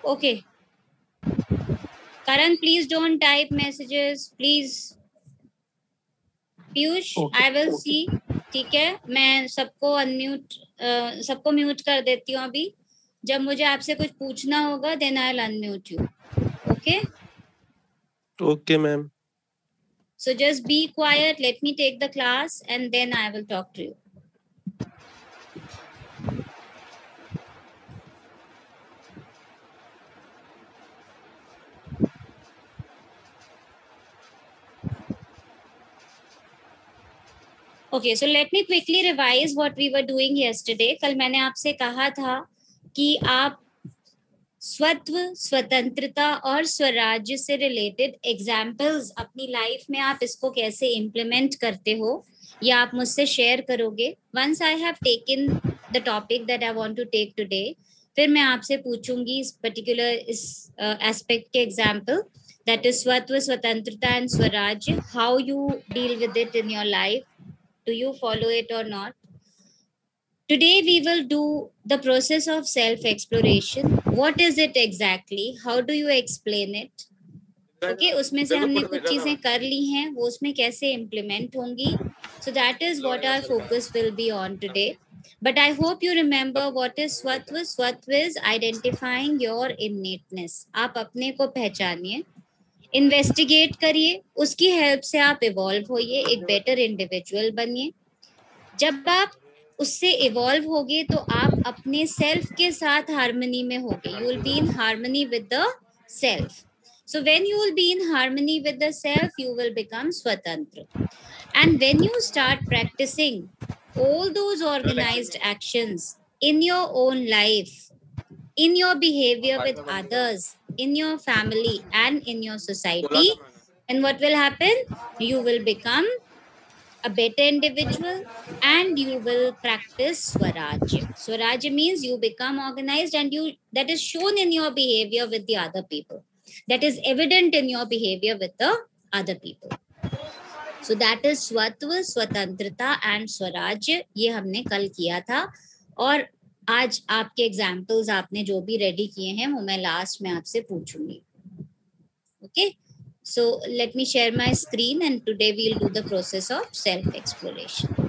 Okay. Karan, please don't type messages, please. Piyush, I will see. ठीक है, मैं सबको अनम्यूट सबको म्यूट कर देती हूँ अभी. जब मुझे आपसे कुछ पूछना होगा then I'll unmute you. Okay? Okay, ma'am. So just be quiet, let me take the class and then I will talk to you. Okay, so let me quickly revise what we were doing yesterday. कल मैंने आपसे कहा था कि आप स्वत्व, स्वतंत्रता और स्वराज्य से रिलेटेड एग्जाम्पल्स अपनी लाइफ में आप इसको कैसे इम्प्लीमेंट करते हो या आप मुझसे शेयर करोगे. Once I have taken the topic that I want to take today, फिर मैं आपसे पूछूंगी इस पर्टिकुलर इस एस्पेक्ट के एग्जाम्पल, दैट इज स्वत्व, स्वतंत्रता एंड स्वराज्य. How you deal with it in your life. Do you follow it or not? Today we will do the process of self-exploration. What is it exactly? How do you explain it? Okay, उसमें से हमने कुछ चीजें कर ली हैं, वो उसमें कैसे implement होंगी. So that is what our focus will be on today. But I hope you remember what is Swatva. Swatva is identifying your innateness. आप अपने को पहचानिए, इन्वेस्टिगेट करिए, उसकी हेल्प से आप इवॉल्व होइए, एक बेटर इंडिविजुअल बनिए. जब आप उससे इवॉल्व होगे तो आप अपने सेल्फ के साथ हार्मनी में होगे. You will be in harmony with the self. So when you will be in harmony with the self, you will become स्वतंत्र. And when you start practising all those organised actions in your own life, in your behavior with others, in your family and in your society, and what will happen? You will become a better individual and you will practice Swarajya. Swarajya means you become organized and you, that is shown in your behavior with the other people. That is evident in your behavior with the other people. So that is Swatva, Swatantrata and Swarajya. ये हमने कल किया था और आज आपके examples आपने जो भी रेडी किए हैं वो मैं लास्ट में आपसे पूछूंगी. Okay, so let me share my screen and today we will do the process of self exploration.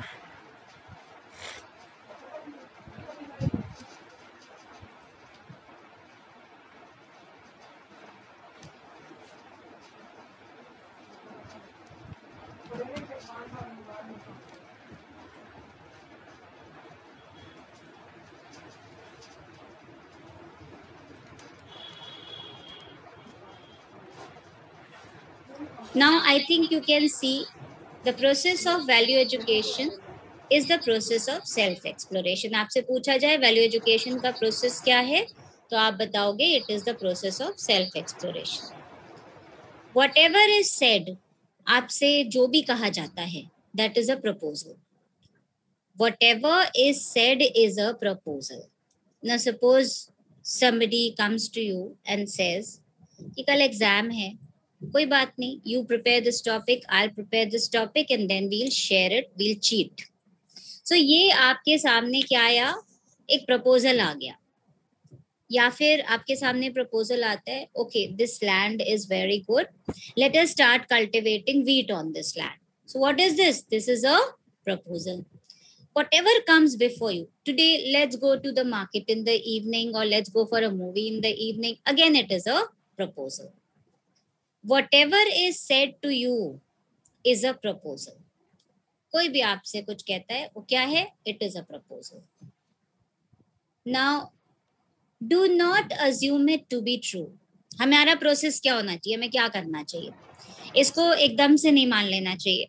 Now I think you can see the process of value education is the process of self exploration. आपसे पूछा जाए value education का process क्या है तो आप बताओगे it is the process of self exploration. Whatever is said, आपसे जो भी कहा जाता है, that is a proposal. Whatever is said is a proposal. Now suppose somebody comes to you and says कि कल एग्जाम है, कोई बात नहीं, you prepare this topic, I'll prepare this topic and then we'll share it, we'll cheat. So ये आपके सामने क्या आया, एक proposal आ गया. या फिर आपके सामने proposal आता है, okay, this land is very good, let us start cultivating wheat on this land. So what is this? This is a proposal. Whatever comes before you, today let's go to the market in the evening or let's go for a movie in the evening, again it is a proposal. Whatever is said to you is a proposal. कोई भी आपसे कुछ कहता है वो क्या है? It is a proposal. Now, do not assume it to be true. हमारा प्रोसेस क्या होना चाहिए, हमें क्या करना चाहिए, इसको एकदम से नहीं मान लेना चाहिए.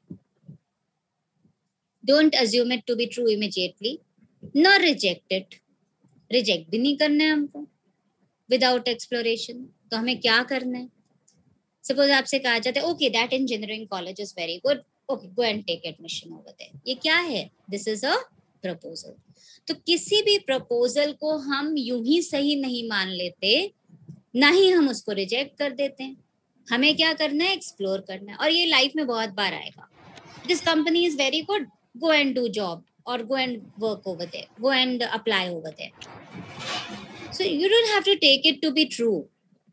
Don't assume it to be true immediately, nor reject it. Reject भी नहीं करना है हमको without exploration. तो हमें क्या करना है? Suppose आपसे कहा जाता है, okay, that engineering college is very good, okay, go and take admission over there. ये क्या है? This is a proposal. तो किसी भी proposal को हम यूं ही सही नहीं मान लेते, ना ही हम उसको reject कर देते हैं. हमें क्या करना है? Explore करना है. और ये लाइफ में बहुत बार आएगा. This company is very good, go and do job or go and work over there, go and apply over there. So you don't have to take it to be true,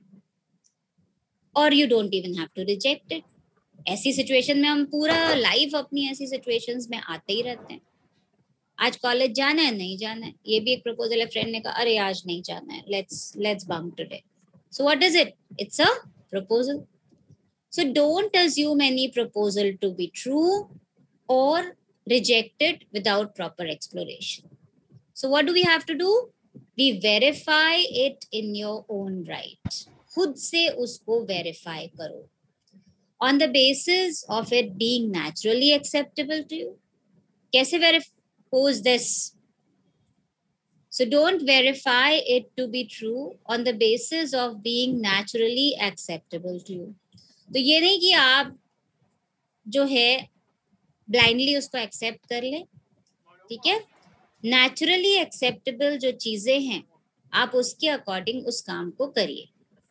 or you don't even have to reject it. ऐसी situation में हम पूरा life अपनी ऐसी situations में आते ही रहते हैं. आज कॉलेज जाना है, नहीं जाना है, ये भी एक प्रपोजल है. फ्रेंड ने कहा अरे आज नहीं जाना है, let's bunk today. So what is it? It's a proposal. So don't assume any proposal to be true or reject it without proper exploration. So what do we have to do? We verify it in your own right. खुद से उसको verify करो. On the basis of it being naturally acceptable to you. कैसे verify this? So don't verify it to be true on the basis of being naturally acceptable to you. तो ये नहीं कि आप जो है ब्लाइंडली उसको एक्सेप्ट कर ले. ठीक है, नेचुरली एक्सेप्टेबल जो चीजें हैं आप उसके अकॉर्डिंग उस काम को करिए.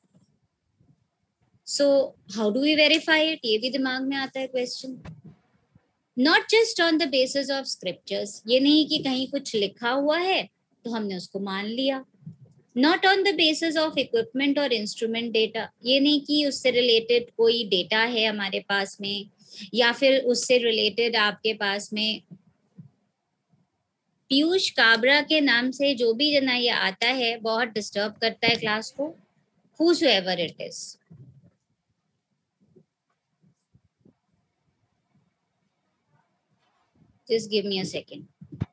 So how do we verify it? ये भी दिमाग में आता है question. Not just on the basis of scriptures. ये नहीं कि कहीं कुछ लिखा हुआ है तो हमने उसको मान लिया. Not on the basis of equipment और इंस्ट्रूमेंट डेटा. ये नहीं कि उससे रिलेटेड कोई डेटा है हमारे पास में, या फिर उससे रिलेटेड आपके पास में पीयूष काबरा के नाम से जो भी जना ये आता है बहुत डिस्टर्ब करता है क्लास को. whosoever it is. Just give me a second.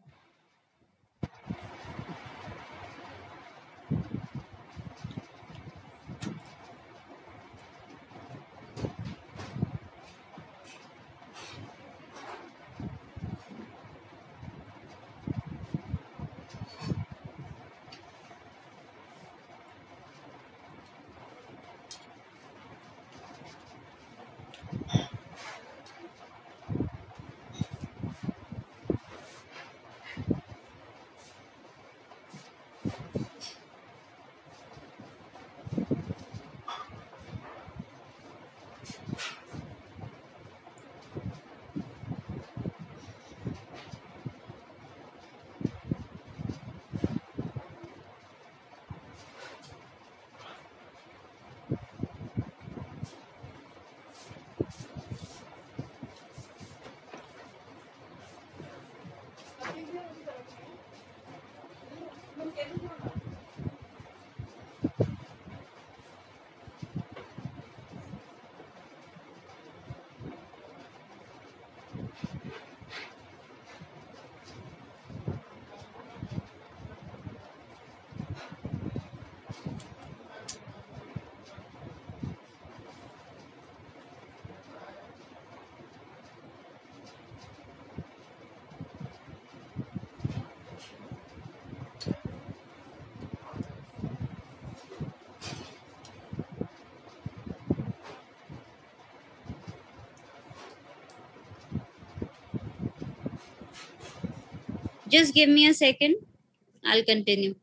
Just give me a second. I'll continue.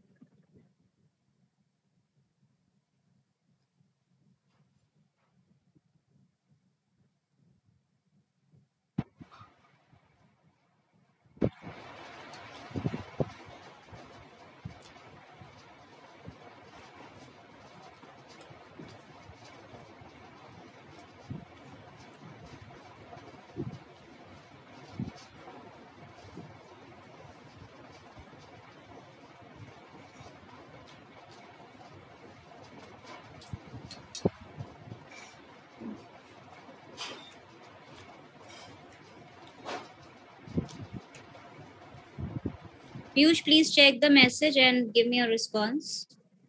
Piyush, please check the message and give me a response.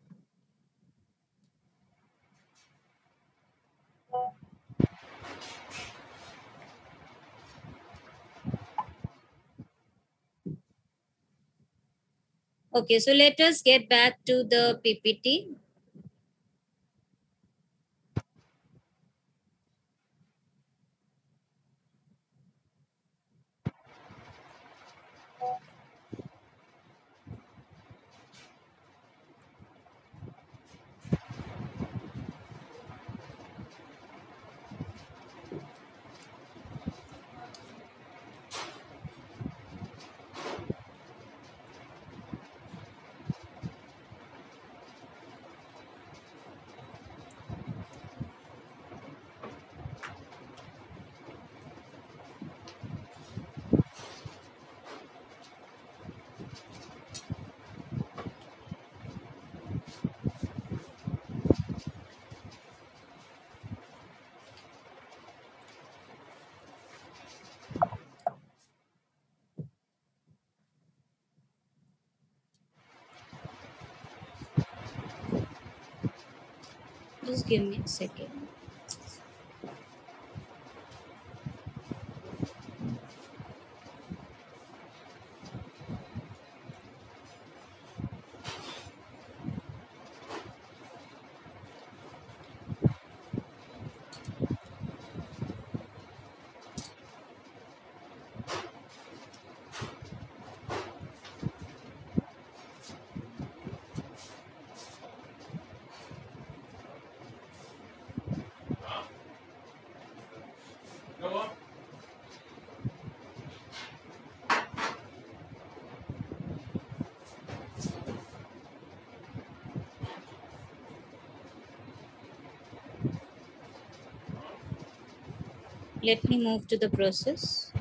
Okay, so let us get back to the PPT. give me a second. Let me move to the process.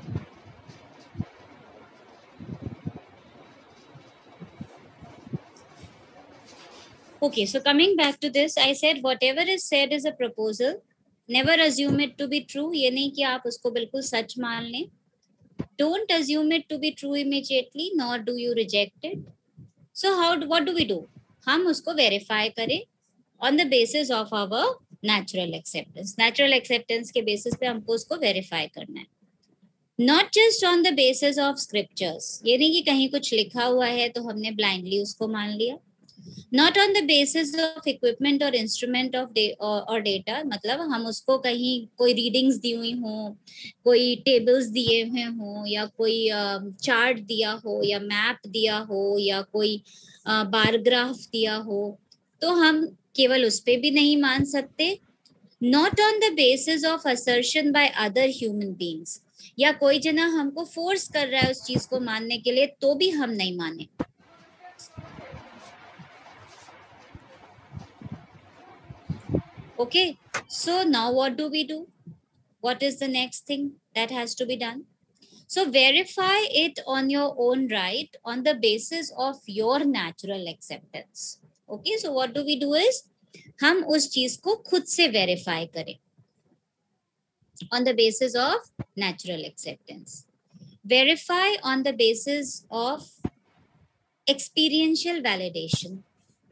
Okay, so coming back to this, I said whatever is said is a proposal. Never assume it to be true. ये नहीं कि आप उसको बिल्कुल सच मान लें. Don't assume it to be true immediately, nor do you reject it. So what do we do? हम उसको verify करें on the basis of our natural acceptance. Natural acceptance के basis पे हमको उसको verify करना है. Not just on the basis of scriptures. ये नहीं कि कहीं कुछ लिखा हुआ है तो हमने blindly उसको मान लिया. Not on the basis of equipment or instrument of or data. मतलब हम उसको कहीं कोई readings दी हुई हो, कोई tables दिए हुए हो, या कोई chart दिया हो, या map दिया हो, या कोई bar graph दिया हो, तो हम केवल उस पे भी नहीं मान सकते. Not on the basis of assertion by other human beings. या कोई जना हमको फोर्स कर रहा है उस चीज को मानने के लिए तो भी हम नहीं माने. Okay, so now what do we do? What is the next thing that has to be done? So verify it on your own right on the basis of your natural acceptance. Okay, so what do we do is हम उस चीज को खुद से verify करें on the basis of natural acceptance. Verify on the basis of experiential validation.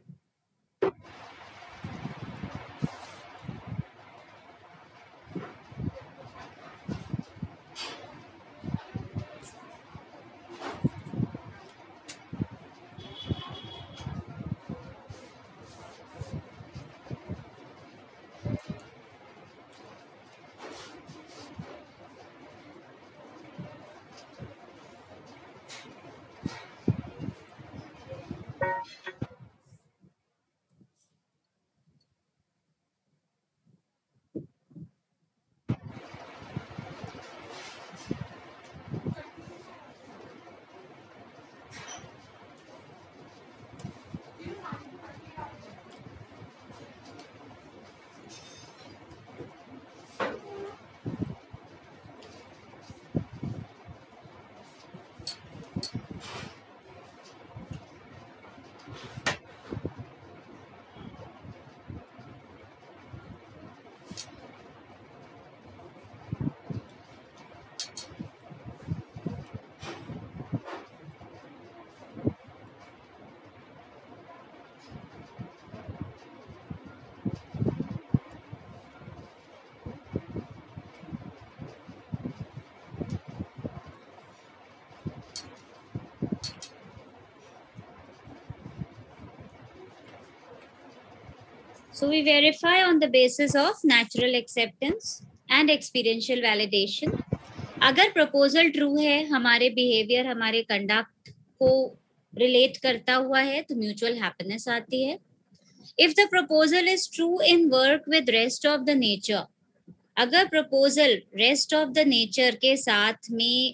So we verify on the basis of natural acceptance and experiential validation. अगर proposal true है, हमारे behavior, हमारे conduct को relate करता हुआ है, तो mutual happiness आती है. If the proposal is true in work with rest of the nature, अगर proposal rest of the nature के साथ में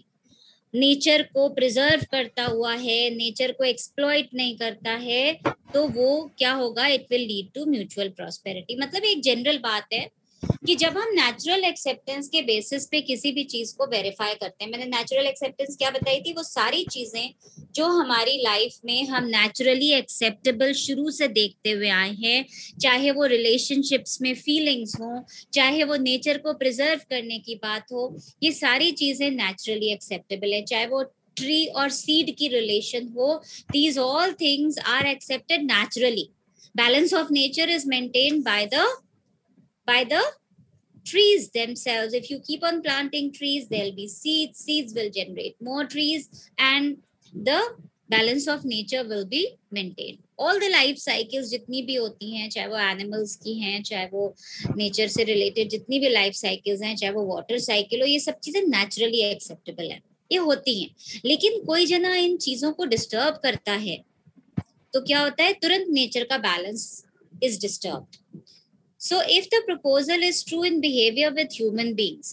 नेचर को प्रिजर्व करता हुआ है, नेचर को एक्सप्लॉइट नहीं करता है, तो वो क्या होगा? It will lead to mutual prosperity. मतलब एक जनरल बात है कि जब हम नेचुरल एक्सेप्टेंस के बेसिस पे किसी भी चीज को वेरीफाई करते हैं, मैंने नेचुरल एक्सेप्टेंस क्या बताई थी, वो सारी चीजें जो हमारी लाइफ में हम नेचुरली एक्सेप्टेबल शुरू से देखते हुए आए हैं, चाहे वो रिलेशनशिप्स में फीलिंग्स हो, चाहे वो नेचर को प्रिजर्व करने की बात हो, ये सारी चीजें नेचुरली एक्सेप्टेबल है. चाहे वो ट्री और सीड की रिलेशन हो, these all things are accepted naturally. Balance of nature is maintained by the by the trees themselves. If you keep on planting trees, there'll be seeds will generate more trees, and the balance of nature will be maintained. All the life cycles जितनी भी होती हैं, चाहे वो animals की हैं, चाहे वो नेचर से रिलेटेड जितनी भी लाइफ साइकिल्स हैं, चाहे वो वाटर साइकिल हो, ये सब चीजें नेचुरली एक्सेप्टेबल है, ये होती हैं. लेकिन कोई जना इन चीजों को डिस्टर्ब करता है तो क्या होता है, तुरंत नेचर का balance is disturbed. So if the proposal is true in behavior with human beings,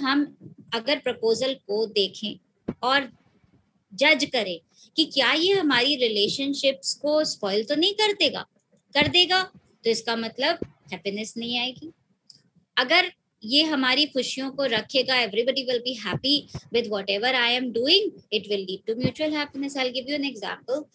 अगर प्रपोजल को देखें और जज करें कि क्या ये हमारी रिलेशनशिप्स को स्पॉइल तो नहीं कर देगा, तो इसका मतलब हैप्पीनेस नहीं आएगी. अगर ये हमारी खुशियों को रखेगा, everybody will be happy with whatever I am doing, it will lead to mutual happiness. I'll give you an example.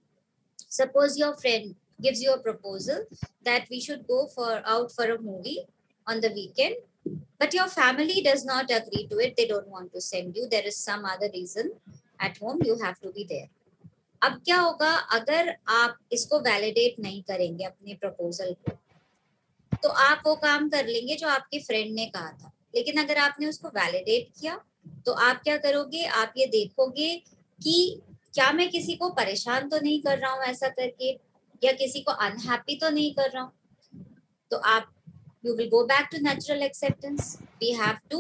Suppose your friend gives you a proposal that we should go out for a movie on the weekend, but your family does not agree to it. They don't want to send you. There is some other reason at home. You have to be there. अब क्या होगा, अगर आप इसको validate नहीं करेंगे अपने proposal को, तो आप वो काम कर लेंगे जो आपके फ्रेंड ने कहा था. लेकिन अगर आपने उसको वैलिडेट किया तो आप क्या करोगे, आप ये देखोगे कि क्या मैं किसी को परेशान तो नहीं कर रहा हूँ ऐसा करके, या किसी को अनहैप्पी तो नहीं कर रहा हूँ. तो आप you will go back to natural acceptance. We have to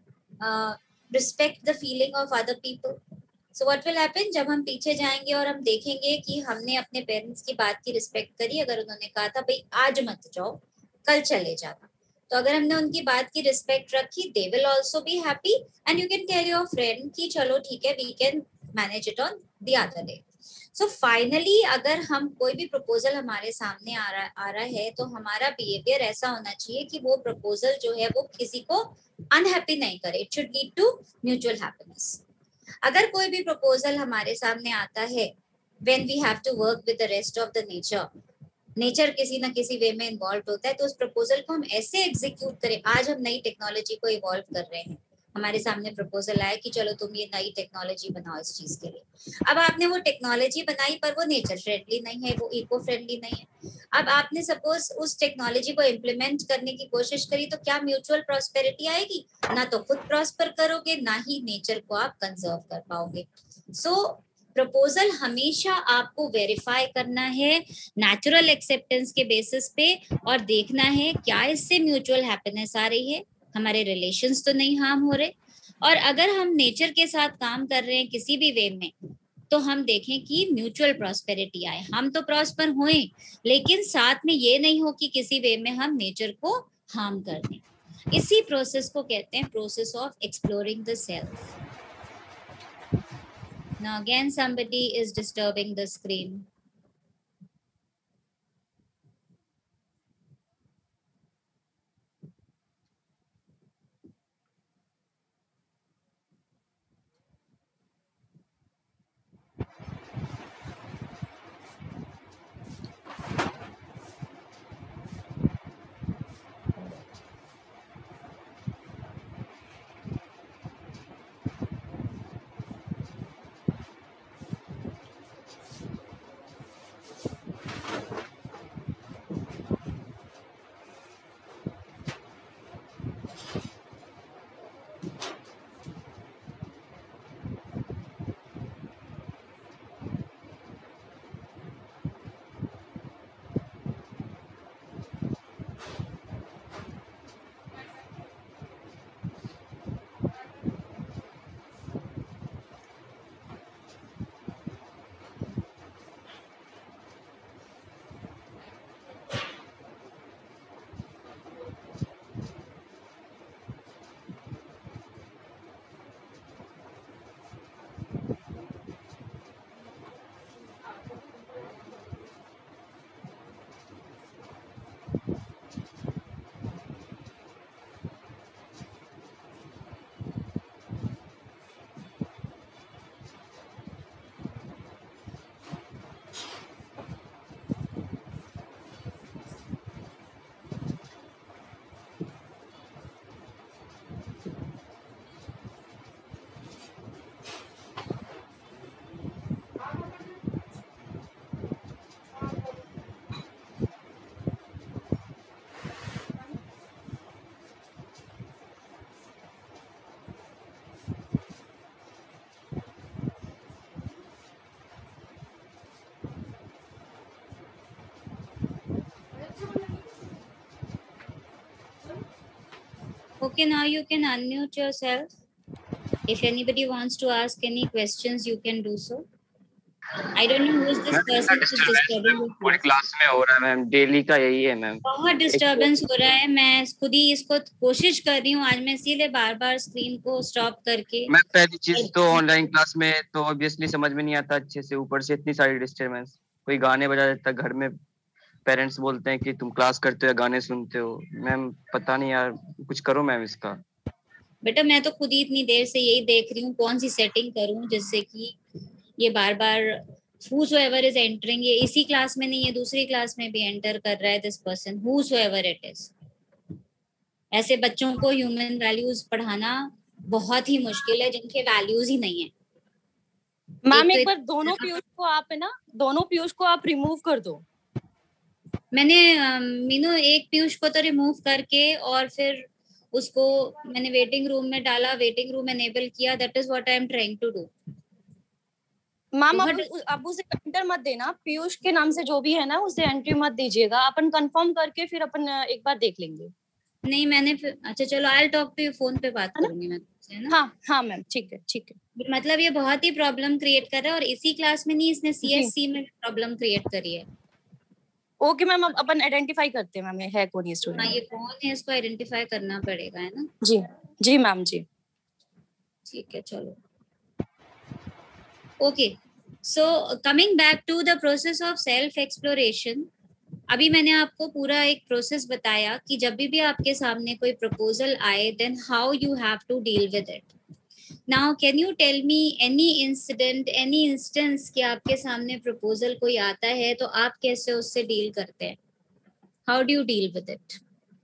respect the feeling of other people. So what will happen, जब हम पीछे जाएंगे और हम देखेंगे कि हमने अपने पेरेंट्स की बात की रिस्पेक्ट करी. अगर उन्होंने कहा था भाई आज मत जाओ, कल चले जाना, तो अगर हमने उनकी बात की रिस्पेक्ट रखी, they will also be happy, and you can tell your friend कि चलो ठीक है, we can manage it on the other day. So finally, अगर हम कोई भी प्रपोजल हमारे सामने आ रहा है तो हमारा बिहेवियर ऐसा होना चाहिए कि वो प्रपोजल जो है वो किसी को अनहैप्पी नहीं करे. It should lead to mutual happiness. अगर कोई भी प्रपोजल हमारे सामने आता है when we have to work with the rest of the nature किसी ना किसी वे में इन्वॉल्व होता है, तो उस प्रपोजल को हम ऐसे एग्जीक्यूट करें. आज हम नई टेक्नोलॉजी को इवॉल्व कर रहे हैं, हमारे सामने प्रपोजल आया कि चलो तुम ये नई टेक्नोलॉजी बनाओ इस चीज के लिए. अब आपने वो टेक्नोलॉजी बनाई पर वो नेचर फ्रेंडली नहीं है, वो इको फ्रेंडली नहीं है. अब आपने सपोज उस टेक्नोलॉजी को इम्प्लीमेंट करने की कोशिश करी, तो क्या म्यूचुअल प्रॉस्पेरिटी आएगी? ना तो खुद प्रॉस्पर करोगे, ना ही नेचर को आप कंजर्व कर पाओगे. सो प्रपोजल हमेशा आपको वेरीफाई करना है नेचुरल एक्सेप्टेंस के बेसिस पे, और देखना है क्या इससे म्यूचुअल हैप्पीनेस आ रही है, हमारे रिलेशंस तो नहीं हार्म हो रहे. और अगर हम नेचर के साथ काम कर रहे हैं किसी भी वे में, तो हम देखें कि म्यूचुअल प्रॉस्पेरिटी आए. हम तो प्रॉस्पर होए, लेकिन साथ में ये नहीं हो कि किसी वे में हम नेचर को हार्म कर दें. इसी प्रोसेस को कहते हैं process of exploring the self. Now again somebody is disturbing the screen. Okay, now you can unmute yourself. If anybody wants to ask any questions, you can do so. I don't know who is this person who's disturbing you. पूरी class में हो रहा है ma'am, daily का यही है ma'am. बहुत disturbance हो रहा है, मैं खुद ही इसको कोशिश कर रही हूँ आज, मैं इसीलिए बार बार स्क्रीन को स्टॉप करके। मैं पहली चीज तो ऑनलाइन क्लास में तो ऑब्वियसली समझ में नहीं आता अच्छे से, ऊपर से इतनी सारी डिस्टर्बेंस, कोई गाने बजा देता, घर में पेरेंट्स बोलते हैं कि तुम क्लास करते हो या गाने सुनते हो। मैम पता नहीं यार, कुछ करो मैम इसका। बेटा मैं तो खुद ही इतनी देर से यही देख रही हूँ कौन सी सेटिंग करूँ जिससे कि ये बार बार whosoever is entering, ये इसी क्लास में नहीं है दूसरी क्लास में भी एंटर कर रहा है this person, whosoever it is। ऐसे बच्चों को ह्यूमन वैल्यूज पढ़ाना बहुत ही मुश्किल है जिनके वैल्यूज ही नहीं है। मैम एक बार दोनों पीयूष को आप है ना, दोनों पीयूष को आप रिमूव कर दो। मैंने मीनू एक पीयूष को तो रिमूव करके और फिर उसको मैंने वेटिंग रूम में डाला, वेटिंग रूम एनेबल किया। That is what I am trying to do. Ma'am अब उसे एंटर मत देना, पीयूष के नाम से जो भी है ना उसे एंट्री मत दीजिएगा, अपन कंफर्म करके फिर अपन एक बार देख लेंगे। नहीं मैंने फिर अच्छा चलो I will talk to you, phone पे बात करूंगी मैं तुमसे, है ना? हाँ हाँ मैम ठीक है ठीक है। मतलब ये बहुत ही प्रॉब्लम क्रिएट कर रहा है और इसी क्लास में नहीं, इसने सीएससी में प्रॉब्लम क्रिएट करी है। ओके मैम, अब अपन आइडेंटिफाई करते हैं मैम है कौन ये स्टूडेंट। हाँ ये कौन है इसको आइडेंटिफाई करना पड़ेगा, है ना? जी जी मैम जी ठीक है चलो। Okay so coming back to the process of self exploration, अभी मैंने आपको पूरा एक प्रोसेस बताया कि जब भी आपके सामने कोई प्रपोजल आए then how you have to deal with it. Now can you tell me any incident, any instance कि आपके सामने प्रपोजल कोई आता है तो आप कैसे उससे डील करते हैं? How do you deal with it?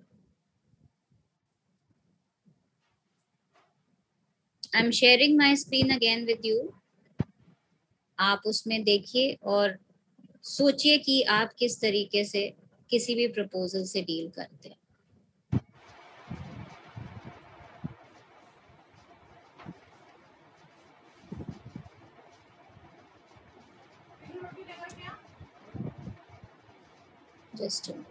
I am sharing my screen again with you. आप उसमें देखिए और सोचिए कि आप किस तरीके से किसी भी प्रपोजल से डील करते हैं। Just a minute.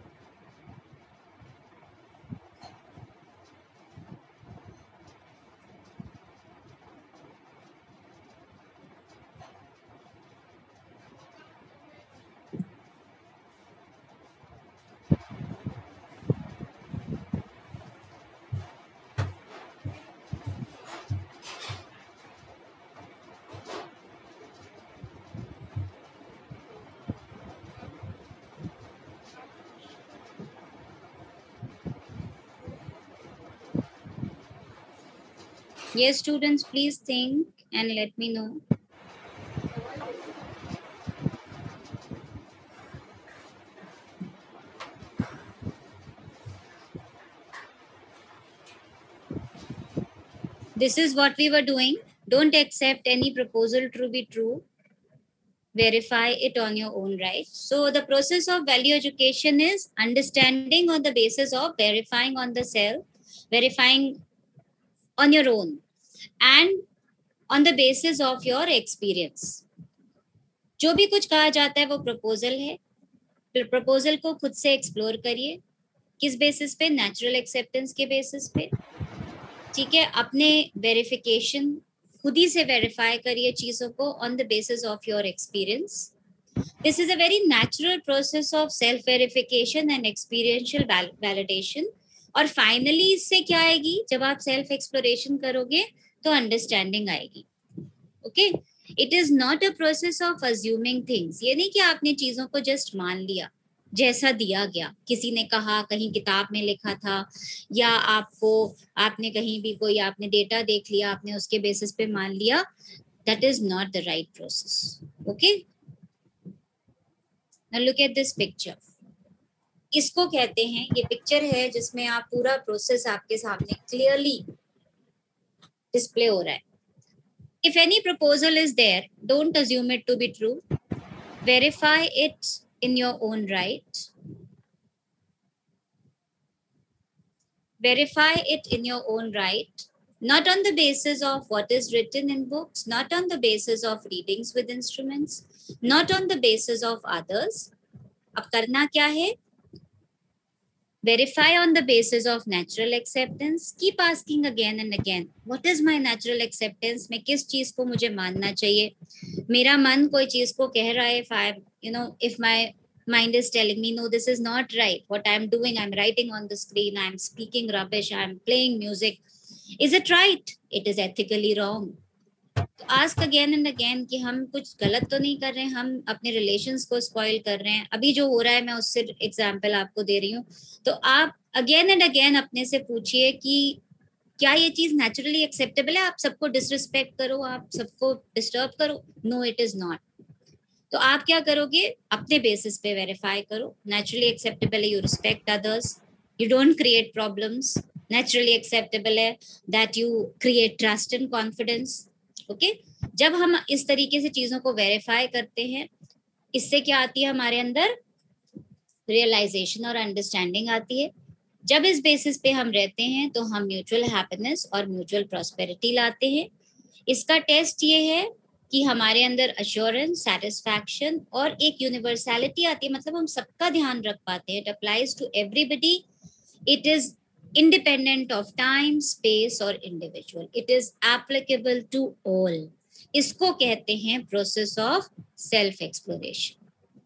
Yes, students, please think and let me know. This is what we were doing. Don't accept any proposal to be true. Verify it on your own, right? So the process of value education is understanding on the basis of verifying on the self, verifying on your own, and on the basis of your experience. जो भी कुछ कहा जाता है वो proposal है। Proposal को खुद से एक्सप्लोर करिए। किस बेसिस पे? नेचुरल एक्सेप्टेंस के बेसिस पे। ठीक है, अपने वेरिफिकेशन खुद ही से वेरीफाई करिए चीजों को on the basis of your experience. This is a very natural process of self verification and experiential validation. और फाइनली इससे क्या आएगी? जब आप सेल्फ एक्सप्लोरेशन करोगे तो अंडरस्टैंडिंग आएगी। Okay, it is not a process of assuming things. ये नहीं कि आपने चीजों को जस्ट मान लिया जैसा दिया गया, किसी ने कहा, कहीं किताब में लिखा था, या आपने कहीं भी कोई आपने डेटा देख लिया, आपने उसके बेसिस पे मान लिया। That is not the right process. Okay, now look at this picture. इसको कहते हैं, ये पिक्चर है जिसमें आप पूरा प्रोसेस आपके सामने क्लियरली डिस्प्ले हो रहा है। If any proposal is there, don't assume it to be true. Verify it in your own right. Verify it in your own right, not on the basis of what is written in books, not on the basis of readings with instruments, not on the basis of others. अब करना क्या है? verify on the basis of natural acceptance, keep asking again and again, what is my natural acceptance? मैं किस चीज को मुझे मानना चाहिए? मेरा मन कोई चीज को कह रहा है, if my mind is telling me, no, this is not right, what I'm doing, I'm writing on the screen, I'm speaking rubbish, I'm playing music, is it right? It is ethically wrong. तो ask again and again कि हम कुछ गलत तो नहीं कर रहे हैं, हम अपने रिलेशंस को स्पॉइल कर रहे हैं. अभी जो हो रहा है मैं उससे एग्जांपल आपको दे रही हूँ. तो आप अगेन एंड अगेन अपने से पूछिए कि क्या ये चीज नेचुरली एक्सेप्टेबल है? आप सबको डिसरिस्पेक्ट करो, आप सबको डिस्टर्ब करो? No, it is not. तो आप क्या करोगे? अपने बेसिस पे वेरीफाई करो. नेचुरली एक्सेप्टेबल है, you respect others, you don't create problems. Naturally acceptable है that you create trust and confidence. Okay, जब हम इस तरीके से चीजों को वेरीफाई करते हैं, इससे क्या आती है हमारे अंदर? रियलाइजेशन और अंडरस्टैंडिंग आती है. जब इस बेसिस पे हम रहते हैं तो हम म्यूचुअल हैप्पीनेस और म्यूचुअल प्रॉस्पेरिटी लाते हैं. इसका टेस्ट ये है कि हमारे अंदर अश्योरेंस, सेटिस्फैक्शन और एक यूनिवर्सैलिटी आती है, मतलब हम सबका ध्यान रख पाते हैं. It applies to everybody. It is independent of time, space or individual. It is applicable to all. इसको कहते हैं process of self exploration.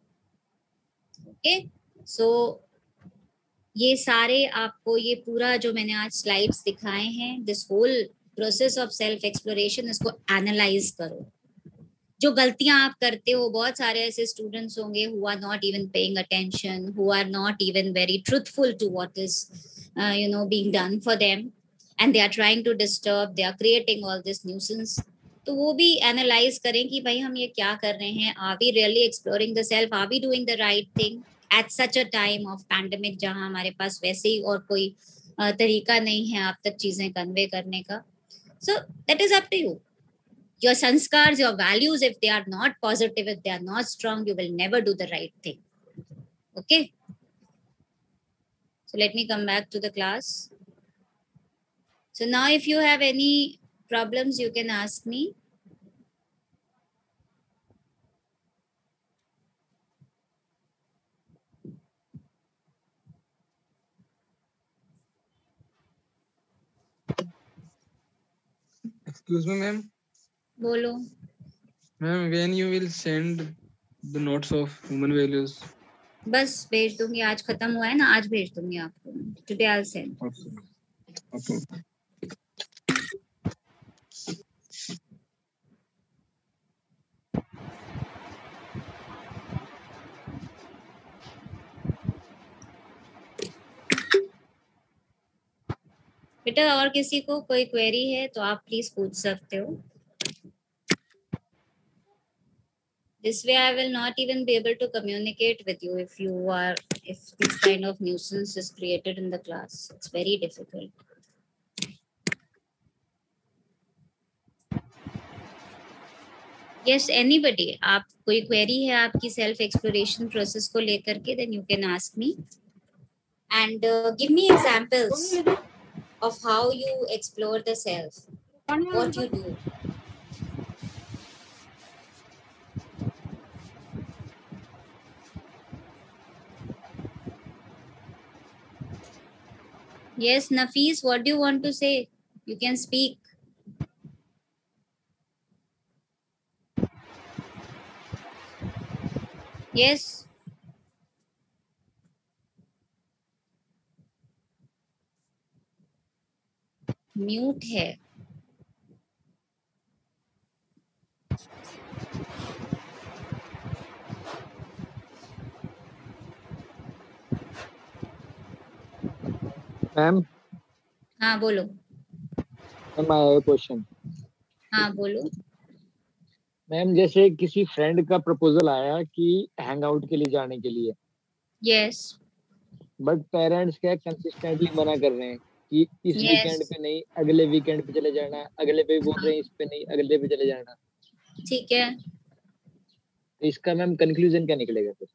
Okay, so ये सारे आपको, ये पूरा जो मैंने आज स्लाइड्स दिखाए हैं, this whole process of self exploration, इसको एनालाइज करो. जो गलतियां आप करते हो, बहुत सारे ऐसे स्टूडेंट्स होंगे who are not even paying attention, who are not even very truthful to what is being done for them, and they are trying to disturb, they are creating all this nuisance. तो वो भी analyse करें कि भाई हम ये क्या कर रहे हैं. Are we really exploring the self? Are we doing the right thing at such a time of pandemic, जहां हमारे पास वैसे ही और कोई तरीका नहीं है आप तक चीजें कन्वे करने का. So that is up to you. Your sanskars, your values, if they are not positive, if they are not strong, you will never do the right thing. Okay? So let me come back to the class. So now if you have any problems, you can ask me. Excuse me, ma'am. बोलो. Ma'am, when you will send the notes of human values? बस भेज दूंगी. आज खत्म हुआ है ना, आज भेज दूंगी आपको. Today I'll send. Okay. बेटा और किसी को कोई क्वेरी है तो आप प्लीज पूछ सकते हो. This way I will not even be able to communicate with you if this kind of nuisance is created in the class. It's very difficult. Yes, anybody. आप कोई query है आपकी self exploration process को लेकर के, then you can ask me and give me examples of how you explore the self, what you do. Yes, Nafis, what do you want to say? You can speak. Yes. Mute है. Ma'am. हाँ बोलो. Ma'am I have a question. हाँ बोलो. Ma'am जैसे किसी friend का proposal आया कि हैंग आउट के लिए जाने के लिए. यस. बट पेरेंट्स क्या कंसिस्टेंटली मना कर रहे हैं कि इस वीकेंड पे नहीं, अगले वीकेंड पे चले जाना. अगले पे बोल रहे हैं इस पे नहीं, अगले पे चले जाना. ठीक है. इसका मैम कंक्लूजन क्या निकलेगा फिर?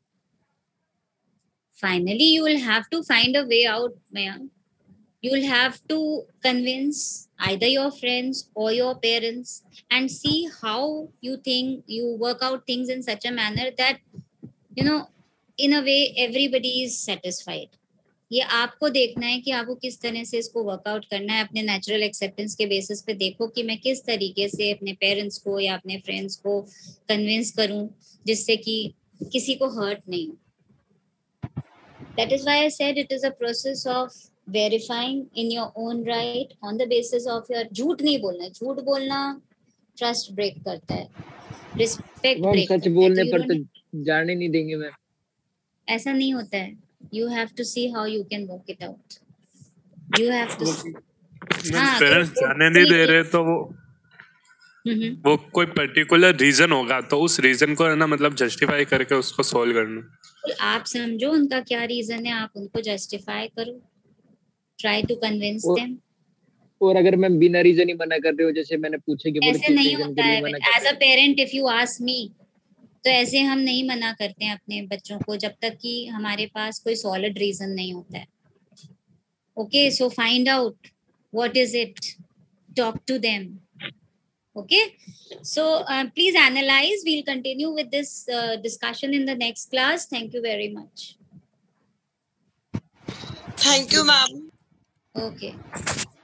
Finally, you will have to find a way out, Mayank. You will have to convince either your friends or your parents and see how you work out things in such a manner that, in a way, everybody is satisfied. ये आपको देखना है कि आपको किस तरह से इसको वर्कआउट करना है। अपने नेचुरल एक्सेप्टेंस के बेसिस पे देखो कि मैं किस तरीके से अपने पेरेंट्स को या अपने फ्रेंड्स को कन्विंस करूं जिससे कि किसी को हर्ट नहीं हो। That is why I said it is a process of verifying in your own right on the basis of your झूठ नहीं बोलना। झूठ बोलना ट्रस्ट ब्रेक करता है, रिस्पेक्ट मैम ब्रेक सच करता है। बोलने तो पर तो जाने नहीं देंगे मैम। ऐसा नहीं होता है। You have to see how you can work it out. You have to see. हाँ, पेरेंट्स जाने नहीं दे रहे तो वो कोई पर्टिकुलर रीजन होगा, तो उस रीजन को है ना मतलब जस्टिफाई करके उसको सॉल्व करना। आप समझो उनका क्या रीजन है, आप उनको जस्टिफाई करो, ट्राई टू कन्विंस देम। और अगर मैं बिना रीजन ही मना कर रही हूँ, जैसे मैंने पूछे कि ऐसे नहीं होता है। As a parent if you ask me, तो ऐसे हम नहीं मना करते हैं अपने बच्चों को जब तक कि हमारे पास कोई सॉलिड रीजन नहीं होता है। Okay, so find out what is it, talk to them. Okay, so please analyze. We'll continue with this discussion in the next class. Thank you very much. Thank you, ma'am. Okay.